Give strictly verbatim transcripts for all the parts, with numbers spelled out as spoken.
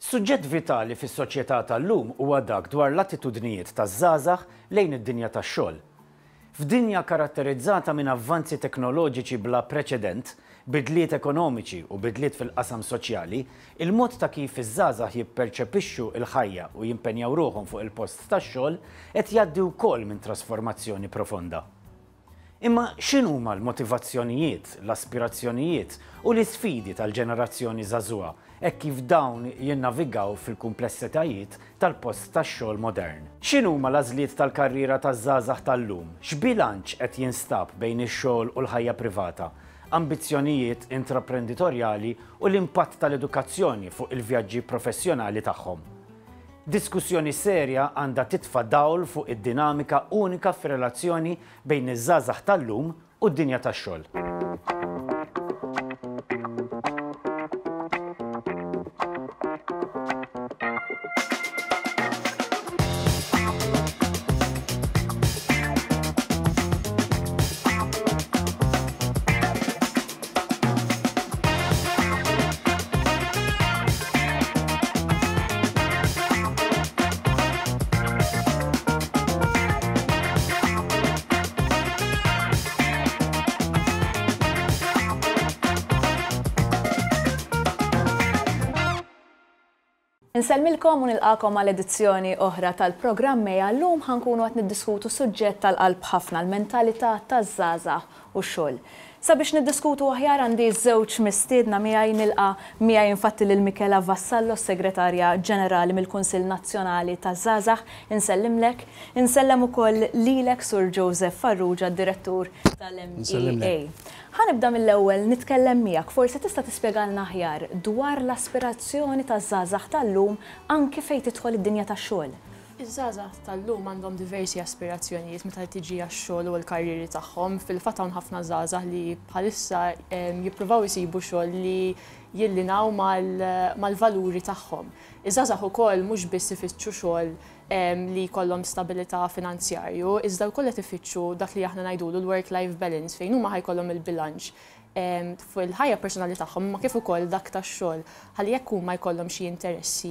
Suġġett vitali fis-soċjetà tal-lum huwa dak dwar l-attitudnijiet taż-żgħażagħ lejn id-dinja tax-xogħol. F'dinja karatterizzata minn avvanzi teknoloġiċi bla preċedent, bidliet ekonomiċi u bidliet fil-qasam soċjali, il-mod ta' kif iż-żgħażagħ jipperċepixxu l-ħajja u jimpenjaw ruħhom fuq il-post tax-xogħol qed jgħaddi wkoll minn trasformazzjoni profonda. Imma x'inhuma l-motivazzjonijiet, l-aspirazzjonijiet u l-isfidi tal-ġenerazzjoni żagħżugħa hekk kif dawn jinnavigaw fil-kumplessitajiet tal-post tax-xogħol modern? X'inhuma l-għażliet tal-karriera taż-żgħażagħ tal-lum? X'bilanċ qed jinstab bejn ix-xogħol u l-ħajja privata? Ambizzjonijiet intraprenditorjali u l-impatt tal-edukazzjoni fuq il-vjaġġi professjonali tagħhom. Diskussjoni serja għandha titfa' dawl fuq id-dinamika unika fir-relazzjoni bejn iż-żgħażagħ tal-lum u d-dinja tax-xogħol. Nsellmilkom u nilqakom għal edizzjoni oħra tal-programm Mejja. Llum ħankunu qed niddiskutu suġġett tal-qalb ħafna, l-mentalità taż-żgħażagħ u x-xogħol. Sabiex niddiskutu aħjar għandi żewġ mistiedna miegħi nilqa' miegħi infatti lil Michela Vassallo, segretarja ġenerali mill-Kunsill Nazzjonali taż-żgħażagħ. Insellimlek, insellem ukoll lilek Sur Joseph Farrugia, direttur tal-M E A. Ħanibda mill-ewwel nitkellem miegħek, forsi tista' tispjegalna aħjar dwar l-aspirazzjoni taż-żgħażagħ tal-lum anke fejn tidħol id-dinja tax-xogħol. Iż-żgħażagħ tal-lum għandhom diversi aspirazzjonijiet meta tiġi għax-xogħol u l-karriri tagħhom. Fil-fatt hawn ħafna żgħażagħ li bħalissa jippruvaw isibu xogħol li jillinaw mal-valuri tagħhom. Iż-żgħażagħ ukoll mhux biss ifittxu xogħol li jkollhom stabilità finanzjarju, iżda wkoll qed ifittxu dak li aħna ngħidulu l-work-life balance fejn huma ħajkollhom il-bilanċ fil-ħajja personali tagħhom ma kif ukoll dak tax-xogħol ħalli jekk huma jkollhom xi interessi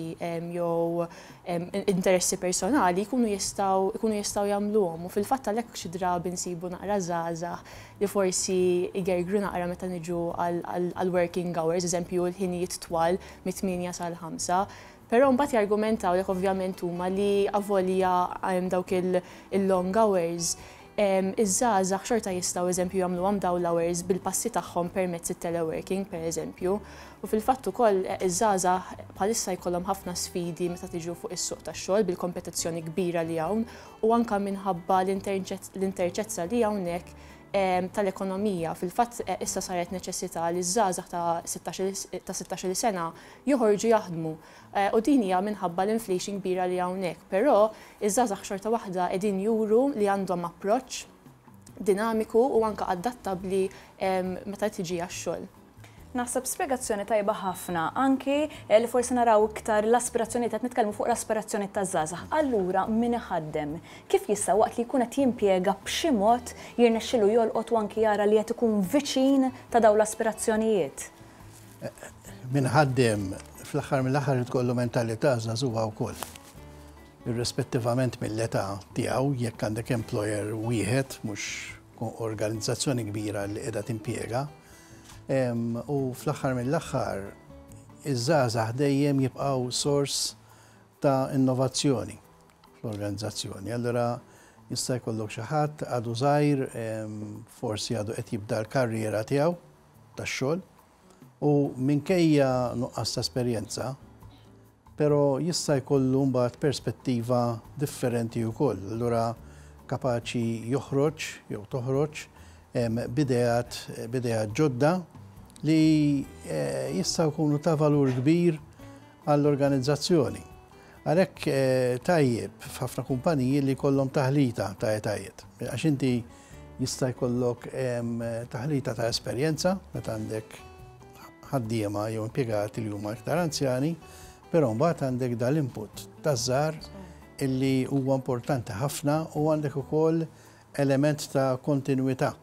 jew interessi personali jkunu jistgħu jkunu jistgħu jagħmluhom. U fil-fatt għalhekk xi drabi nsibu naqra żgħażagħ li forsi jgergru naqra meta niġu għal working hours, eżempju l-ħinijiet twal mit-tminja sal-ħamsa. Però mbagħad jargumentaw lek ovvjament huma li avolja dawk il-long hours iż-żgħażagħ xorta jistgħu eżempju jagħmluhom dawn l-hours bil-passi tagħhom permezz it-teleworking pereżempju. U fil-fatt ukoll iż-żgħażagħ bħalissa jkollhom ħafna sfidi meta tiġu fuq is-suq tax-xogħol bil-kompetizzjoni kbira li hawn u anke minħabba l-interċezza li hawnhekk tal-ekonomija. Fil-fatt issa saret neċessità li żgħażagħ ta' sittax-il sena joħorġu jaħdmu. U din hija minħabba l-inflation kbira li hawnhekk, però iż-żgħażagħ xorta waħda qegħdin juru li għandhom approċċ dinamiku u anke adattabbli meta tiġi għax-xogħol. Naħseb spjegazzjoni tajba ħafna, anki li forsi naraw iktar l-aspirazzjonijiet qed nitkellmu fuq l-aspirazzjoni taż-żgħażagħ. Allura min iħaddem kif jista' waqt li jkun qed jimpjega b'xi mod jirnexxielu jolqot u anki jara li qed ikun viċin ta' dawn l-aspirazzjonijiet? Min ħaddem fl-aħħar mill-aħħar tkollu mentalità żagħżugħa wkoll. Irrispettivament mill-età tiegħu jekk għandek employer wieħed mhux organizzazzjoni kbira li qiegħda timpjega. U fl-aħħar mill-aħħar iż-żgħażagħ dejjem jibqgħu sors ta' innovazzjoni fl-organizzazzjoni. Allura jista' jkollok xi ħadd għadu żgħir forsi għadu qed jibda l-karriera tiegħu tax-xogħol u minkejja nuqqas ta' esperjenza, però jista' jkollu mbagħad perspettiva differenti wkoll. Allura kapaċi joħroġ jew toħroġ bidejat ġodda li jistgħu jkunu ta' valur kbir għall-organizzazzjoni. Għalhekk tajjeb f'ħafna kumpaniji li jkollhom taħlita ta' etajiet. Għax inti jista' jkollok taħlita ta' esperjenza meta għandek ħaddiema jew impjegati li huma iktar anzjani, però mbagħad għandek dal-input taż-żgħar illi huwa importanti ħafna u għandek ukoll element ta' kontinwità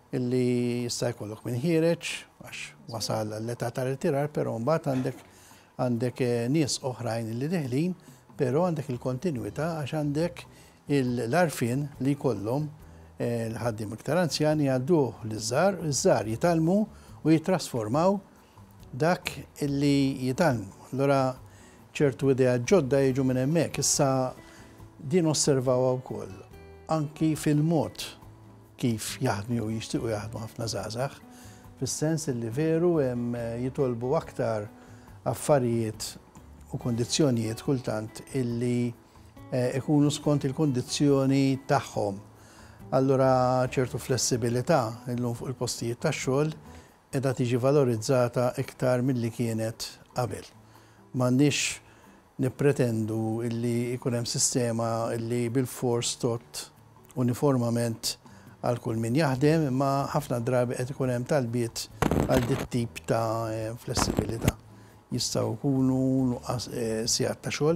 illi jista' jkollok minn ħireġ għax wasal l-età ta' ritirar, però mbagħad għandek għandek nies oħrajn li deħlin, pero għandek il-kontinuità għax għandek l-arfin li kollhom l-ħaddim iktar anzjani għadduh l-żar, iż-żar jitalmu u jitrasformaw dak illi jitalmu. Allora ċertu idea ġodda jiġu minn hemmhekk. Issa din osservaw wkoll anki fil-mod kif jaħdmu u jixtiequ jaħdmu ħafna żgħażagħ, fis-sens li veru hemm jitolbu aktar affarijiet u kondizzjonijiet kultant illi ikunu skont il-kondizzjoni tagħhom. Allura ċertu flessibilità illum fuq il-postijiet tax-xogħol qiegħda tiġi valorizzata iktar milli kienet qabel. M'għandniex nippretendu illi jkun hemm sistema illi bil-fors tot uniformament għal kull min jaħdem, imma ħafna drabi qed ikun hemm talbiet għal dit tip ta' flessibilità. Jistgħu jkunu nuqqas sigħat ta' xogħol.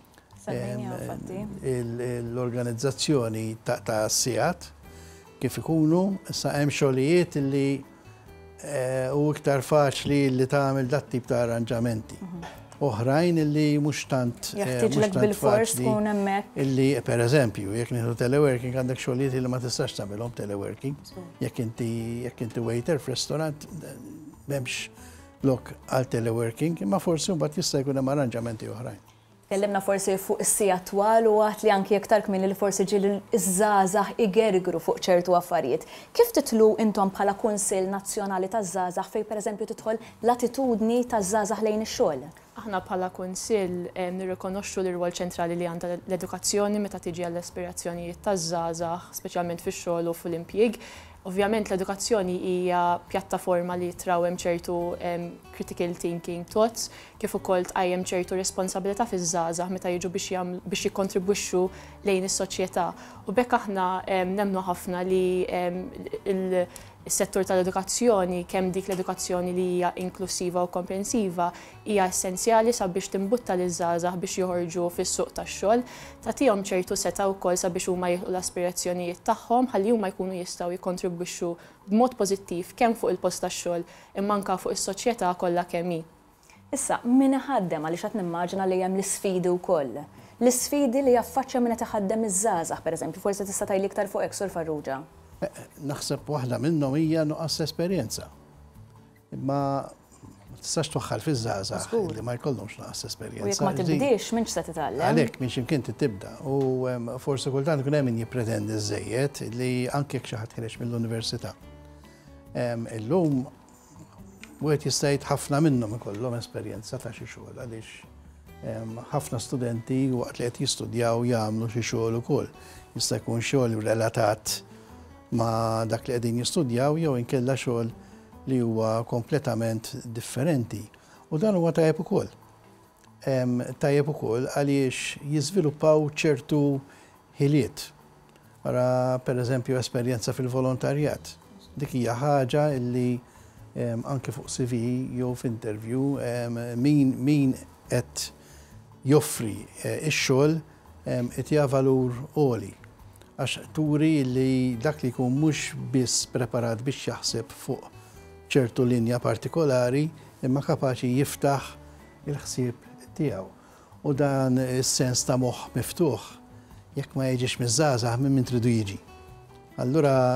L-organizzazzjoni ta' sigħat kif ikunu, issa hemm xogħlijiet illi u iktar faċli li tagħmel dat tip ta' arranġamenti. Oħrajn illi mhux tant jaħtieġlek bil-fors tkun hemmhekk. Illi pereżempju jekk nieħdu teleworking għandek xogħlijiet li ma tistax tagħmelhom teleworking. Jekk inti jekk inti waiter f'ristorant m'hemmx lok għal teleworking, imma forsi mbagħad jista' jkun hemm arranġamenti oħrajn. Kellimna forsi fuq is-sija twal u għat li anki iktar kmini li forsi ġieli iż-żgħażagħ igergru fuq ċertu affarijiet. Kif titlu intom bħala Kunsill Nazzjonali taż-Żgħażagħ fejn pereżempju tidħol l-attitudni taż-żgħażagħ lejn ix-xogħol? Aħna bħala Kunsill nirrikonoxxu l-irwol ċentrali li għandha l-edukazzjoni meta tiġi għall-aspirazzjonijiet taż-żgħażagħ, speċjalment fix-xogħol u fl-impjieg. Ovvjament l-edukazzjoni hija pjattaforma li traw hemm ċertu critical thinking thoughts, kif ukoll tqajjem ċertu responsabilità fiż-żgħażagħ meta jiġu biex jikkontribwixxu lejn is-soċjetà. U bekk aħna nemmnu ħafna li is-settur tal-edukazzjoni, kemm dik l-edukazzjoni li hija inklusiva u komprensiva, hija essenzjali sabiex timbutta liż-żgħażagħ biex joħorġu fis-suq tax-xogħol, tagħtihom ċertu seta' wkoll sabiex huma jieħdu l-aspirazzjonijiet tagħhom ħalli huma jkunu jistgħu jikkontribwixxu b'mod pożittiv kemm fuq il-post tax-xogħol imma anke fuq is-soċjetà kollha kemm hi. Issa, min iħaddem għaliex qed nimmaġina li hemm l-isfidi wkoll. L-isfidi li jaffaċċja min qed iħaddem iż-żgħażagħ pereżempju, forsi tista' tgħidli iktar fuq hekk Sur Farrugia. Naħseb waħda minnhom hija nuqqas esperjenza. Imma ma tistax toħħal fiż-żgħażagħ li ma jkollhomx nuqqas esperjenza. U jekk ma tibdiex m'intx se titgħallem. Għalhekk minn x'imkien tibda. U forsi kultant ikun hemm min jippretendi żejjed li anke jekk xi ħadd ħireġ mill-università. Illum wieħed jista' jgħid ħafna minnhom ikollhom esperjenza ta' xi xogħol għaliex ħafna studenti waqt li qed jistudjaw jagħmlu xi xogħol ukoll. Jista' jkun xogħol relatat ma' dak li qegħdin jistudjaw jew inkella xogħol li huwa kompletament differenti. U dan huwa tajjeb ukoll. Tajjeb ukoll għaliex jiżviluppaw ċertu ħiliet. Wara pereżempju esperjenza fil-volontarjat. Dik hija ħaġa li anke fuq C V jew f'interview min min qed joffri ix-xogħol qed jagħmel valur għoli. Għax turi li dak li jkun mhux biss preparat biex jaħseb fuq ċertu linja partikolari imma kapaċi jiftaħ il-ħsieb tiegħu. U dan is-sens ta' moħħ miftuħ jekk ma jiġix miż-żgħażagħ minn min tridu jiġi. Allura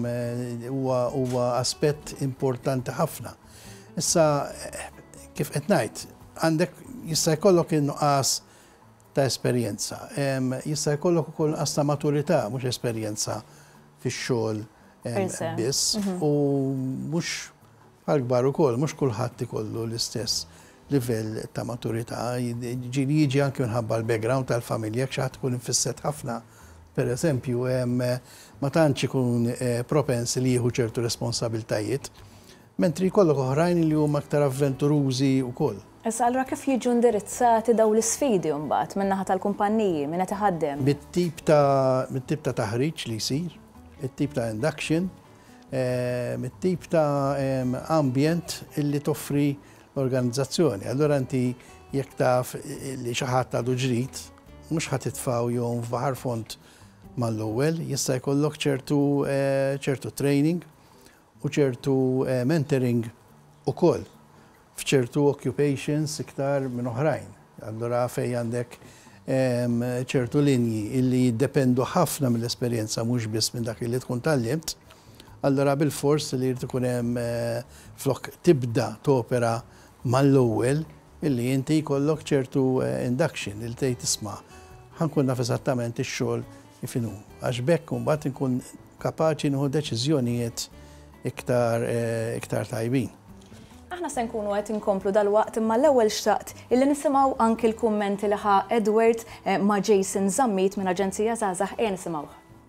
huwa aspett importanti ħafna. Issa kif qed ngħid, għandek jista' jkollok in-nuqqas ta' esperjenza. Jista' jkollok ukoll nuqqas ta' maturità, mhux esperjenza fix-xogħol biss u mhux għal-kbar ukoll, mhux kulħadd ikollu l-istess livell ta' maturità. Ġieli jiġi anke minħabba l-background tal-familja jekk xi ħadd ikun infisset ħafna. Per eżempju, ma tantx ikun propens li jieħu ċertu responsabiltajiet, mentri jkollok oħrajn li huma aktar avventurużi wkoll. Issa allura kif jiġu indirizzati daw l-isfidi mbagħad min-naħa tal-kumpanniji min qed iħaddem? Bit-tip ta' mit-tip ta' taħriġ li jsir, it-tip ta' induction, mit-tip ta' ambjent illi toffri l-organizzazzjoni. Allura inti jekk taf li xi ħadd għadu ġrid, mhux ħadd titfgħu jew f'baħar font mal-ewwel, jista' jkollok ċertu ċertu training u ċertu mentoring ukoll. f'ċertu occupations iktar minn oħrajn. Allura fej għandek ċertu linji illi jiddependu ħafna mill-esperjenza mhux biss minn dak li tkun tallimt, allura bil-fors li jrid ikun hemm flok tibda topera mal-ewwel illi inti jkollok ċertu induction il tgħid tisma' ħankun naf eżattament ix-xogħol ifinu. Għax bekk mbagħad inkun kapaċi nieħu deċiżjonijiet iktar iktar tajbin. Aħna se nkunu qed inkomplu dal-waqt imma l-ewwel xtaqt illi nisimgħu anki l-kummenti li ħa Edward ma' Jason Zammit minn Aġenzija Żgħażagħ ejja nisimgħu.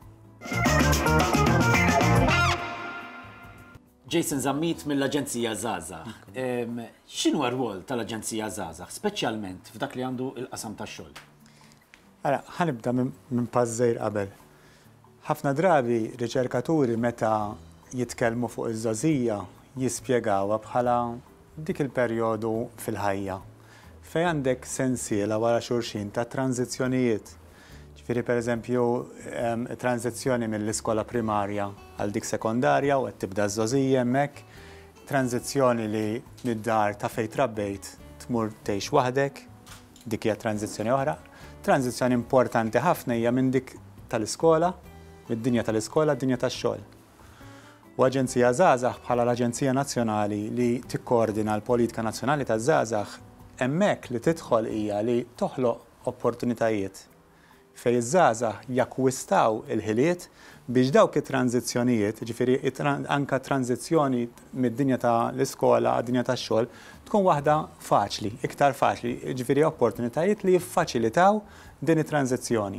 Jason Zammit mill-Aġenzija Żgħażagħ. X'inhu r-rwol tal-Aġenzija Żgħażagħ, speċjalment f'dak li għandu l-qasam tax-xogħol? Ara, ħanibda minn pażżejr qabel. Ħafna drabi riċerkaturi meta jitkellmu fuq iż-żagħżija jispjegawha bħala dik il-perjodu fil-ħajja fejn għandek sensiela wara xulxin ta' tranzizzjonijiet. Ġifieri pereżempju tranzizzjoni mill-iskola primarja għal dik sekondarja u qed tibda żagħżija hemmhekk, tranzizzjoni li mid-dar ta' fejn trabbejt tmur tgħix waħdek, dik hija tranzizzjoni oħra. Tranzizzjoni importanti ħafna hija minn dik tal-iskola, mid-dinja tal-iskola, d-dinja tax-xogħol. U Aġenzija Żgħażagħ bħala l-Aġenzija Nazzjonali li tikkoordina l-politika nazzjonali taż-żgħażagħ hemmhekk li tidħol hija li toħloq opportunitajiet fejn iż-żgħażagħ jakkwistaw il-ħiliet biex dawk it-tranzizzjonijiet, ġifieri anke tranzizzjoni mid-dinja tal-iskola għad-dinja tax-xogħol tkun waħda faċli, iktar faċli, ġifieri opportunitajiet li jiffaċilitaw din it-tranzizzjoni.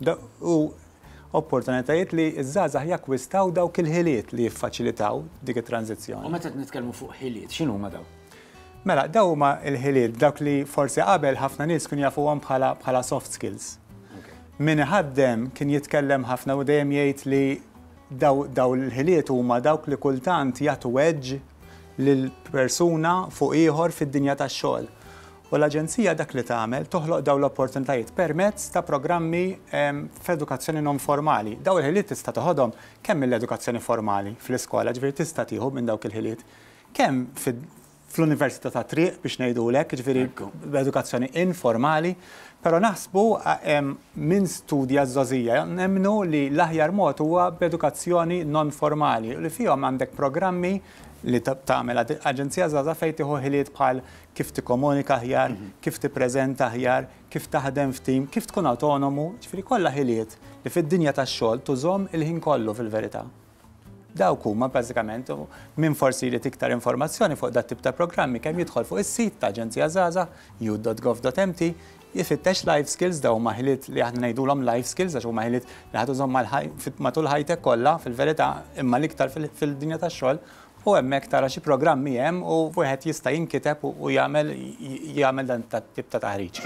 Opportunitajiet li iż-żgħażagħ jakkwistaw dawk il-ħiliet li jiffaċilitaw dik it-tranzizzjoni. U meta nitkellmu fuq ħiliet, x'inhuma daw? Mela, daw huma l-ħiliet dawk li forsi qabel ħafna nies kienu jafuhom bħala bħala soft skills. Min iħaddem kien jitkellem ħafna u dejjem jgħid li daw daw l-ħiliet huma dawk li kultant jagħtu wedġ lil persuna fuq ieħor fid-dinja tax-xogħol. U l-Aġenzija dak li tagħmel toħloq dawn l-opportunitajiet permezz ta' programmi f'edukazzjoni non formali. Dawn il-ħiliet tista' toħodhom kemm mill-edukazzjoni formali fl-iskola, ġifieri tista' tieħu minn dawk il-ħiliet. Kemm fl-Università ta' Triq biex ngħidulek, ġifieri b'edukazzjoni informali, però naħsbu minn studja żagħżija nemmnu li l-aħjar mod huwa b'edukazzjoni non formali li fihom għandek programmi li tagħmel Aġenzija Żgħażagħ fejn tieħu ħiliet bħal kif tikkomunika aħjar, kif tippreżenta aħjar, kif taħdem f'tim, kif tkun autonomu, ġifieri kollha ħiliet li fid-dinja tax-xogħol tużhom il-ħin kollu fil-verità. Dawk huma bażikament min forsi jrid iktar informazzjoni fuq dat tip ta' programmi kemm jidħol fuq is-sit ta' Aġenzija Żgħażagħ u dot gov dot m t jifittex life skills daw huma ħiliet li aħna ngħidulhom life skills għax huma ħiliet li ħadużhom matul ħajtek kollha fil-verità imma l-iktar fil-dinja tax-xogħol. U hemmhekk tara xi programmi hemm u wieħed jista' jinkiteb u jagħmel jagħmel dan tip ta' taħriġ.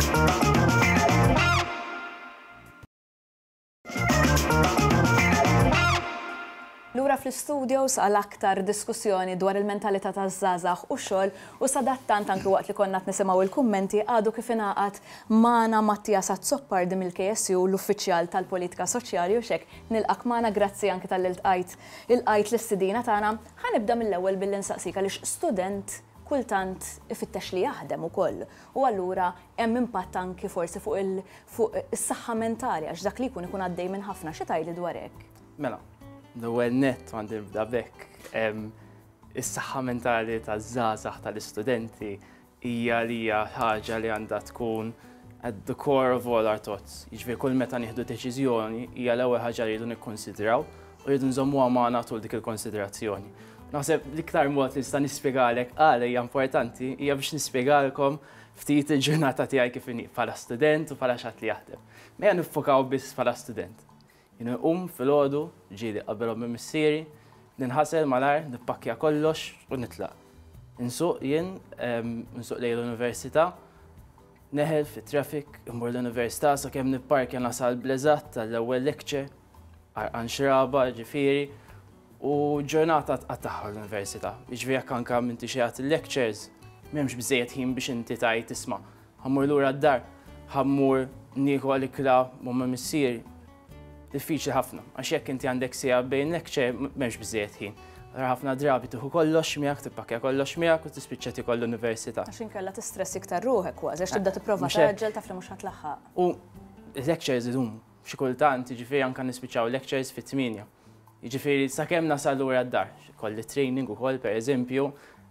Lura fl-studios għal aktar diskussjoni dwar il-mentalità taż-żgħażagħ u x-xogħol u sadattant anke waqt li konna qed nisimgħu il-kummenti għadu kif ingħaqad magħna Mattias Azzoppardi mill-K S U l-uffiċjal tal-Politika Soċjali u xek nilqak magħna grazzi anke tal-iltqajt il-qajt l-istidina tagħna. Ħanibda mill-ewwel billi nsaqsik għaliex student kultant ifittex li jaħdem ukoll u allura hemm impatt anke forsi fuq is-saħħa mentali għax dak li jkun ikun għaddej minn ħafna xi tgħidli dwar hekk. Mela, l-ewwel nett għandi nibda b'hekk is-saħħa mentali taż-żgħażagħ tal-istudenti hija li hija ħaġa li għandha tkun at the core of all our thoughts. Jiġifieri kull meta nieħdu deċiżjoni hija l-ewwel ħaġa li rridu nikkonsidraw u rridu nżommuha magħna tul dik il-konsiderazzjoni. Naħseb l-iktar mod li nista' nispjegalek għal hija importanti hija biex nispjegalkom ftit il-ġurnata tiegħi kif inhi bħala student u bħala xatt li jaħdem. Mejja niffokaw biss bħala student. Jien qum filgħodu, ġieli qabelhom minn missieri, ninħasel malar, nippakkja kollox u nitlaq. Insuq jien, insuq lejn l-università, neħel fit-traffic, immur l-università sakemm nipparkja nasal bleżatt tal-ewwel lecture, għarqan xraba, ġifieri, u ġurnata qattaħħa l-università. Jiġifieri jekk anke inti xi il-lectures, m'hemmx biżejjed ħin biex inti tgħid tisma'. Ħammur lura d-dar, ħammur nieku għal-ikla mumma missieri. Diffiċli ħafna, għax jekk inti għandek sija bejn lecture m'hemmx biżejjed ħin. ħafna drabi tuħu kollox miegħek, tippakja kollox miegħek u tispiċċa tikoll l-università. Għax inkella tistress iktar ruħek kważi, għax tibda tipprova taġġel taf li mhux ħatlaħħaq. U lectures idum xi kultant jiġifieri anke nispiċċaw lectures fit-tminja. Jiġifieri sakemm nasal lura d-dar, kolli training ukoll pereżempju,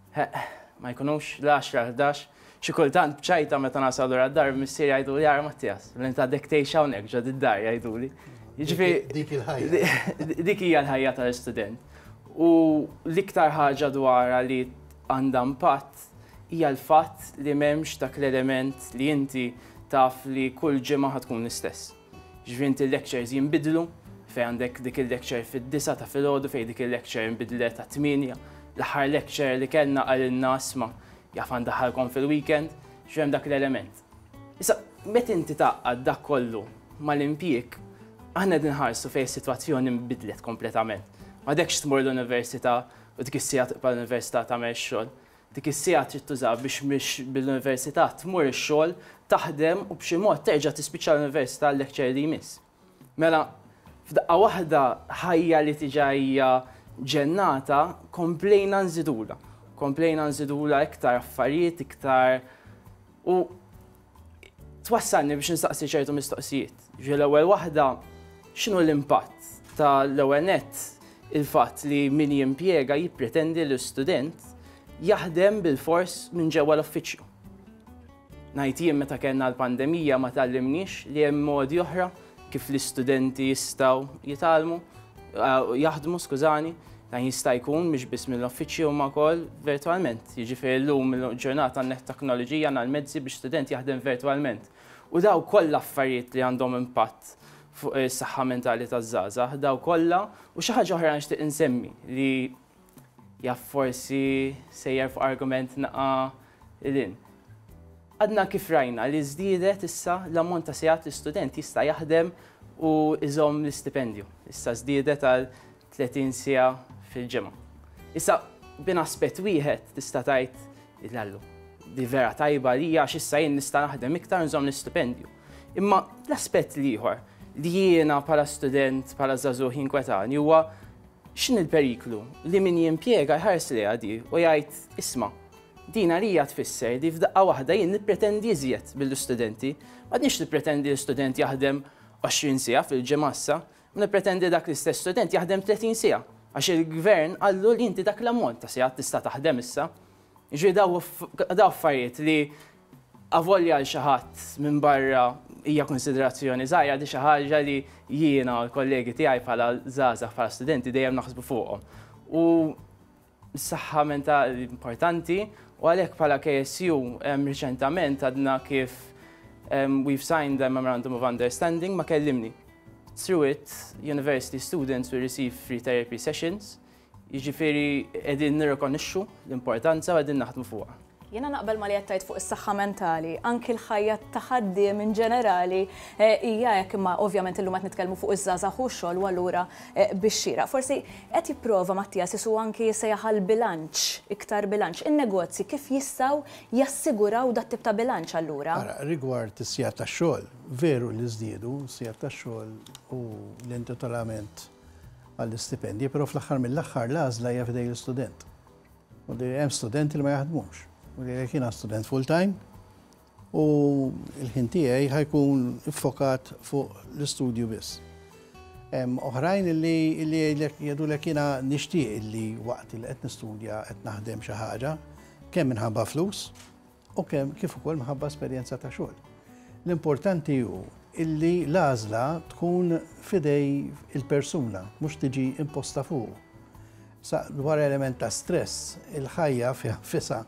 ma jkunux l-għaxra ħdax, xi kultant bċajta meta nasal lura d-dar missier jgħidu li jara Mattias, l-inta dek tgħix hawnhekk ġod id-dar jgħiduli. Dik il-ħajja. Dik hija l-ħajja tal-istudent. U l-iktar ħaġa dwarha li għandha impatt hija l-fatt li m'hemmx dak l-element li inti taf li kull ġimgħa ħatkun l-istess. Ġifieri inti l-lectures jinbidlu, fejn għandek dik il-lecture fid-disa ta' filgħodu, fejn dik il-lecture jinbidlet ta' tminja, l-aħħar lecture li kellna qalilna isma' jaf għandaħalkom fil-weekend, ġifhem dak l-element. Issa, meta inti taqgħad dak kollu mal-impjieg, aħna dinħarsu fejn is-sitwazzjoni nbidlet kompletament. Ma dekx tmur l-università u dik is-sija tibqa' l-università tagħmel xogħol. Dik is-sija trid tuża biex mhix bil-università tmur ix-xogħol, taħdem u b'xi mod terġa' tispiċċa l-università l-lecture li jmiss. Mela f'daqqa waħda ħajja li tiġa hija ġennata komplejna nżidula. Komplejna nżidula iktar affarijiet, iktar u twassalni biex nistaqsi ċertu mistoqsijiet. Ġi l-ewwel waħda x'inhu l-impatt tal-ewwel nett il-fatt li min jimpjega jippretendi l-istudent jaħdem bil-fors minn ġewwa l-uffiċċju. Ngħid jien meta kellna l-pandemija ma tallimniex li hemm modi oħra kif l-istudenti jistgħu jitalmu, jaħdmu skużani, dan jista' jkun mhix biss mill-uffiċċju ma wkoll virtwalment. Jiġifieri llum il-ġurnata għandna teknoloġija għandna l-mezzi biex student jaħdem virtwalment. U daw kollha affarijiet li għandhom impatt fuq is-saħħa mentali taż-żgħażagħ, daw kollha u xi ħaġa oħra nixtieq insemmi li jaf forsi sejjer fuq argument naqa' lin. Għadna kif rajna li żdiedet issa l-ammont ta' sigħat l-istudent jista' jaħdem u iżomm l-istipendju. Issa żdiedet għal tletin siegħa fil-ġimgħa. Issa bin aspett wieħed tista' tgħid illallu. Di vera tajba li għax issa jien nista' naħdem iktar nżomm l-istipendju. Imma l-aspett ieħor li jiena bħala student, bħala żagħżugħ jinkwetani huwa x'in il-periklu li min jimpjega jħares li għadi u jgħid isma' din għalija tfisser li f'daqqa waħda jien nippretendi iżjed bil-istudenti, m'għadniex nippretendi l-student jaħdem għoxrin siegħa fil-ġimgħa issa, nippretendi dak l-istess student jaħdem tletin siegħa għax il-gvern qallu li inti dak l-ammont ta' sigħat tista' taħdem issa. Jiġri daw affarijiet li avolja għal xi ħadd minn barra hija konsiderazzjoni żgħira di xi ħaġa li jiena u l-kollegi tiegħi bħala żgħażagħ bħala studenti dejjem naħsbu fuqhom. U s-saħħa mentali importanti u għalhekk bħala K S U riċentament għadna kif we've signed a memorandum of understanding ma kellimni. Through it, university students will receive free therapy sessions. Jiġifieri qegħdin nirrikonoxxu l-importanza u qegħdin naħdmu fuqha. Jiena naqbel ma li qed fuq is-saħħa mentali, anki l-ħajja ta' ħaddiem in ġenerali hija hekk imma ovvjament illum qed nitkellmu fuq iż-żgħażagħ u x-xogħol u allura biex xira. Forsi qed jipprova Mattias isu anki jissejjaħ għall-bilanċ, iktar bilanċ. In-negozji kif jistgħu jassiguraw dat tip ta' bilanċ allura? Ara, rigward is-sigħat tax-xogħol, veru li żdiedu sigħat tax-xogħol u l-intitolament għall-istipendji, però fl-aħħar mill-aħħar l-għażla hija f'idej l-istudent. U hemm studenti li ma jaħdmux. U li kiena student full-time u l-ħin tiegħi ħajkun iffokat fuq l-istudju biss. Oħrajn li jgħidu li kiena nixtieq li waqt li qed nistudja qed naħdem xi ħaġa kemm minħabba flus u kemm kif ukoll minħabba esperjenza ta' xogħol. L-importanti hu illi l-għażla tkun fidej il-persuna mhux tiġi imposta fuq. Sa dwar element ta' stress, il-ħajja fiha fisa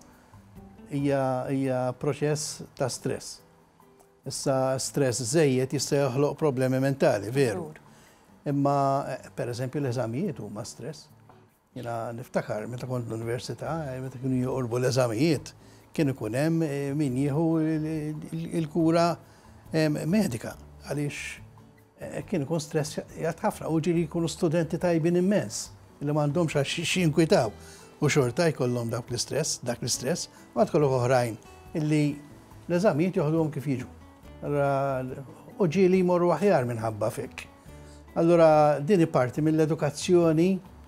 hija proċess ta' stress. Issa stress żejjed jista' joħloq problemi mentali, veru. Imma pereżempju l-eżamijiet huma stress. Jiena niftakar meta kont l-università, meta kienu joqorbu l-eżamijiet, kien ikun hemm min jieħu il-kura medika għaliex kien ikun stress jgħat ħafna u ġiri jkunu studenti tajbin immens li m'għandhomx għax jinkwitaw. U xorta jkollhom dak l-istress, dak l-istress, u għad kollok oħrajn illi l-eżamijiet joħduhom kif jiġu. U ġieli jmorru aħjar minħabba fek. Allura din parti mill-edukazzjoni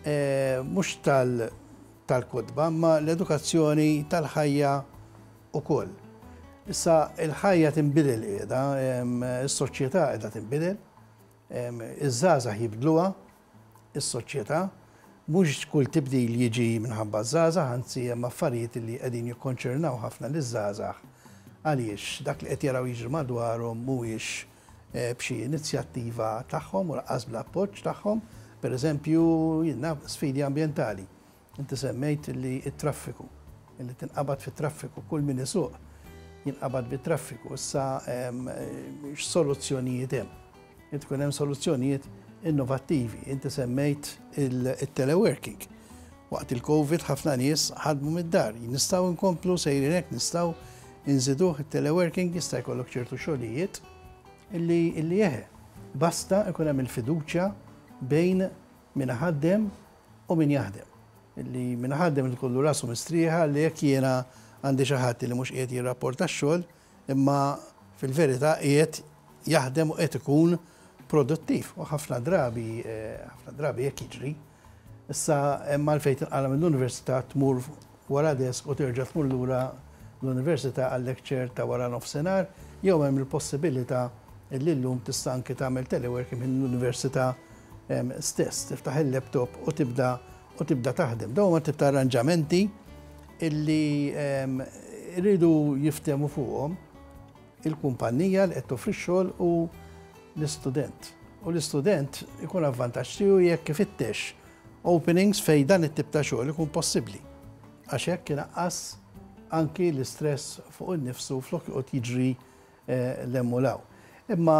mhux tal-kutba, ma l-edukazzjoni tal-ħajja ukoll. Issa il-ħajja tinbidel qiegħda, is-soċjetà qiegħda tinbidel, iż-żgħażagħ jibdluha, is-soċjetà, mhux kull tibdil jiġi minħabba żgħażagħ, anzi hemm affarijiet li qegħdin jikkonċernaw ħafna liż-żgħażagħ għaliex dak li qed jaraw jiġri madwarhom mhuwiex b'xi inizjattiva tagħhom u laqqas bl-appoġġ tagħhom, pereżempju jiena sfidi ambjentali. Inti semmejt li t-traffiku, li tinqabad fit-traffiku, kull min isuq jinqabad bit-traffiku. Issa x'soluzzjonijiet hemm? Tkun hemm soluzzjonijiet innovattivi. Inti semmejt il-teleworking. Waqt il-Covid ħafna nies ħadmu mid-dar. Nistgħu nkomplu sejrin hekk, nistgħu inżiduh il-teleworking, jista' jkollok ċertu xogħlijiet illi jeħe. Basta ikun hemm il-fiduċja bejn min ħaddem u min jaħdem. Illi min ħaddem li kollu rasu mistrieħa li jekk jiena għandi xi ħadd li mhux qiegħed jirrapporta x-xogħol, imma fil-verità qiegħed jaħdem u qed ikun produttiv. U ħafna drabi ħafna drabi jekk jiġri. Issa hemm għalfejn tinqala mill-università tmur wara desk u terġa' tmur lura l-università għal lecture ta' wara nofsinhar, jew hemm il-possibilità li llum tista' anke tagħmel teleworking minn l-università stess, tiftaħ il-laptop u tibda u tibda taħdem. Dawn ma tibda arranġamenti illi rridu jiftemu fuqhom il-kumpanija li qed toffri x-xogħol u l-istudent. U l-istudent ikun avvantaġġ tiegħu jekk ifittex openings fejn dan it-tip ta' xogħol ikun possibbli. Għax hekk inaqqas anki l-istress fuq innifsu flok jiġri l-emmulaw. Imma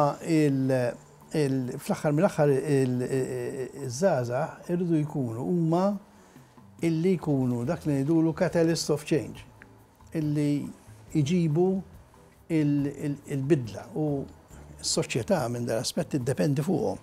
fl-aħħar mill-aħħar iż-żgħażagħ irridu jkunu huma illi jkunu dak li ngħidulu catalyst of change, illi jġibu il-bidla u s-soċjetà minn dan l-aspett iddependi fuqhom.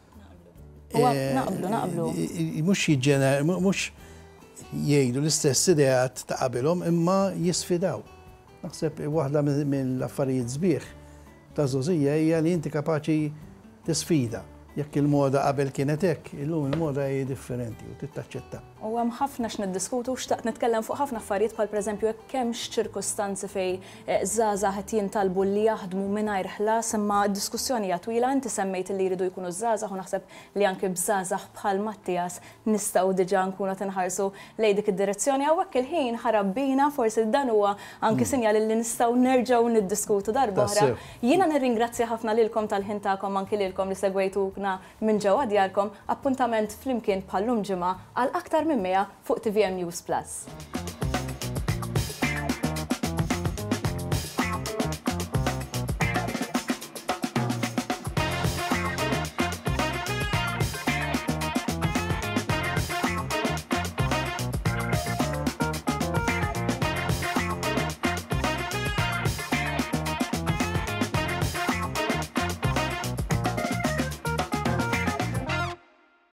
Naqblu, naqblu. Mhux jiġġener, mhux jgħidu l-istess ideat ta' qabilhom imma jisfidaw. Naħseb waħda mill-affarijiet sbieħ ta' żożija hija li inti kapaċi tisfida. Jekk il-moda qabel kienet hekk, illum il-moda hija differenti u tittaċċetta. U hemm ħafna x'niddiskutu u xtaqt nitkellem fuq ħafna affarijiet bħal pereżempju hekk kemmx ċirkustanzi fejn żgħażagħ qed jintalbu li jaħdmu mingħajr ħlas, imma d-diskussjoni hija twila, inti semmejt li jridu jkunu żgħażagħ u naħseb li anke b'żgħażagħ bħal Mattias nistgħu diġà nkunu tinħarsu lejn dik id-direzzjoni hawnhekk il-ħin ħarabbina forsi dan huwa anke sinjal li nistgħu nerġgħu niddiskutu darba oħra. Jiena nirringrazzja ħafna lilkom tal-ħin tagħkom anke lilkom li segwejtuna minn ġewwa djarkom, appuntament flimkien bħallum ġimgħa għal aktar minn mija fuq T V M News Plus.